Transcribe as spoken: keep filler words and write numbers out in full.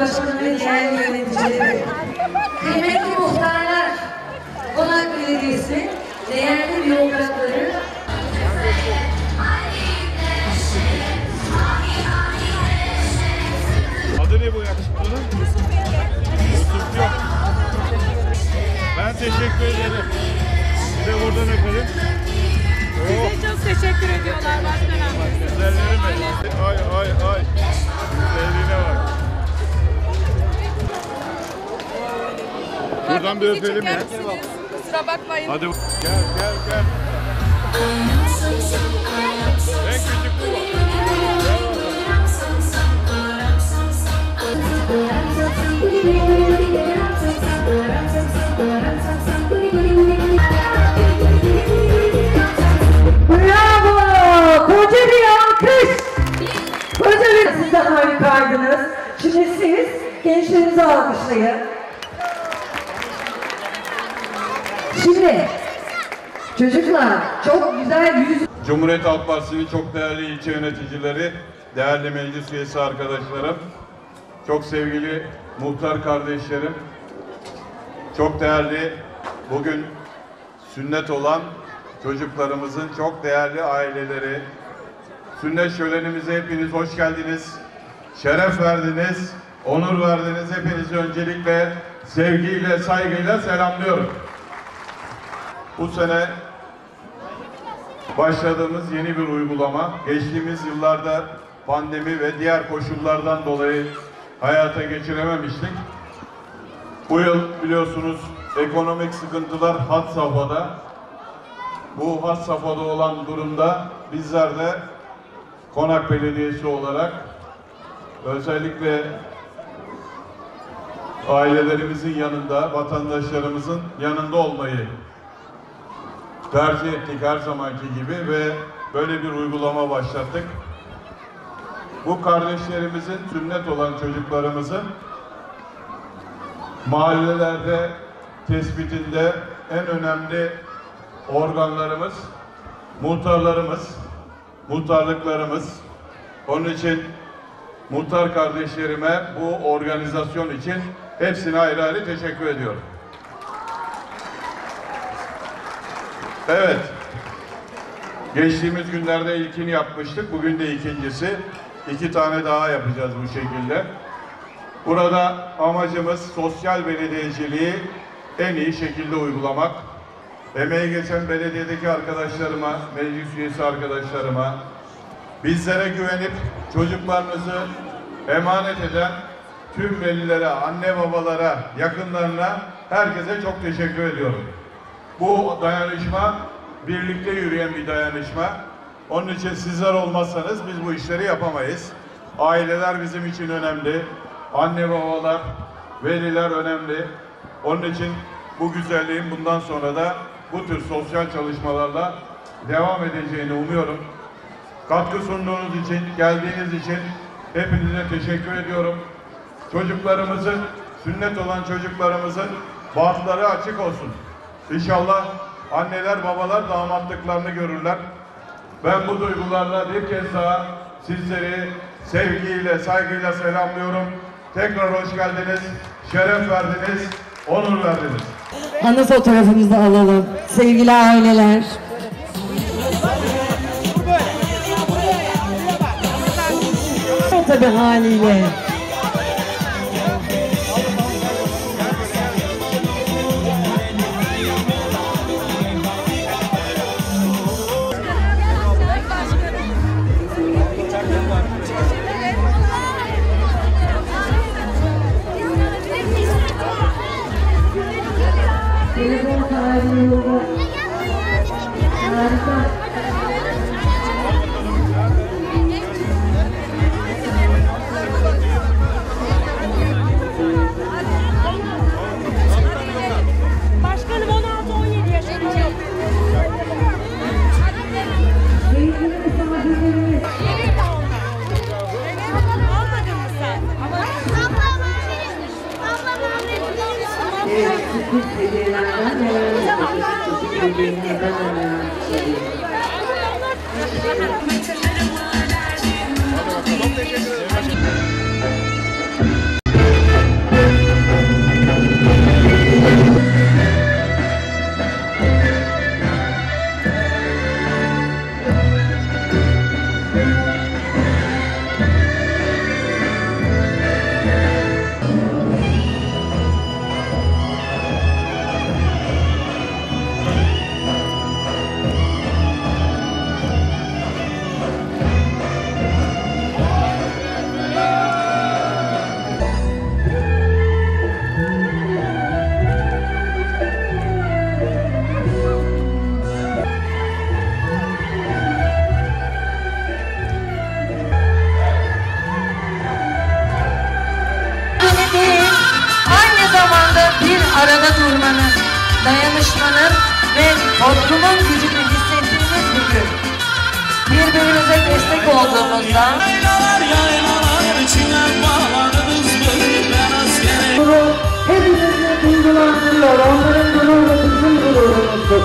başkanı ve değerli yöneticileri, kıymetli muhtarlar, Konak Belediyesi, değerli bürokratları, adı ne bu yakışıklının? Yusuf yok. Ben teşekkür ederim. Bir de buradan öpelim. Size çok teşekkür ediyorlar başkanım. Güzelleri mi? Ay ay ay. Güzelliğine bak. Buradan bir öpelim ya. Kusura bakmayın. Hadi gel gel gel. En küçük bu. bravo! Koca bir alkış! Koca bir... Siz de harikaydınız. Şimdi siz gençlerinizi alkışlayın. Şimdi çocuklar çok güzel yüz... Cumhuriyet Halk Partisi'nin çok değerli ilçe yöneticileri, değerli meclis üyesi arkadaşlarım, çok sevgili muhtar kardeşlerim, çok değerli bugün sünnet olan çocuklarımızın çok değerli aileleri, sünnet şölenimize hepiniz hoş geldiniz, şeref verdiniz, onur verdiniz. Hepinizi öncelikle sevgiyle, saygıyla selamlıyorum. Bu sene başladığımız yeni bir uygulama, geçtiğimiz yıllarda pandemi ve diğer koşullardan dolayı hayata geçirememiştik. Bu yıl biliyorsunuz ekonomik sıkıntılar had safhada. Bu had safhada olan durumda bizler de Konak Belediyesi olarak özellikle ailelerimizin yanında, vatandaşlarımızın yanında olmayı tercih ettik her zamanki gibi ve böyle bir uygulama başlattık. Bu kardeşlerimizin, sünnet olan çocuklarımızın mahallelerde tespitinde en önemli organlarımız, muhtarlarımız, muhtarlıklarımız. Onun için muhtar kardeşlerime bu organizasyon için hepsine ayrı ayrı teşekkür ediyorum. Evet, geçtiğimiz günlerde ilkini yapmıştık, bugün de ikincisi. İki tane daha yapacağız bu şekilde. Burada amacımız sosyal belediyeciliği en iyi şekilde uygulamak. Emeği geçen belediyedeki arkadaşlarıma, meclis üyesi arkadaşlarıma, bizlere güvenip çocuklarınızı emanet eden tüm velilere, anne babalara, yakınlarına, herkese çok teşekkür ediyorum. Bu dayanışma birlikte yürüyen bir dayanışma. Onun için sizler olmazsanız biz bu işleri yapamayız. Aileler bizim için önemli. Anne babalar, veliler önemli. Onun için bu güzelliğin bundan sonra da bu tür sosyal çalışmalarla devam edeceğini umuyorum. Katkı sunduğunuz için, geldiğiniz için hepinize teşekkür ediyorum. Çocuklarımızın, sünnet olan çocuklarımızın bahtları açık olsun. İnşallah anneler, babalar damatlıklarını görürler. Ben bu duygularla bir kez daha sizleri sevgiyle, saygıyla selamlıyorum. Tekrar hoş geldiniz, şeref verdiniz, onur verdiniz. Anı fotoğrafımızı alalım. Sevgili aileler. Tabii haliyle. Telefon tarihi yolu. Harika. Başkanım on altı on yedi yaşında. Sevgili misafirlerimiz. Evet onlar. Almadın mı sen? Evet, sürpriz hediyelerden neler yapacağız? Hediyelerden neler yapacağız? arada durmanın, dayanışmanın ve toplumun gücünü hissettiğimiz bir gün. Birbirimize destek olduğumuzda gurur hepimizi duygulandırıyor. Onların gururu bizim gururumuzdur.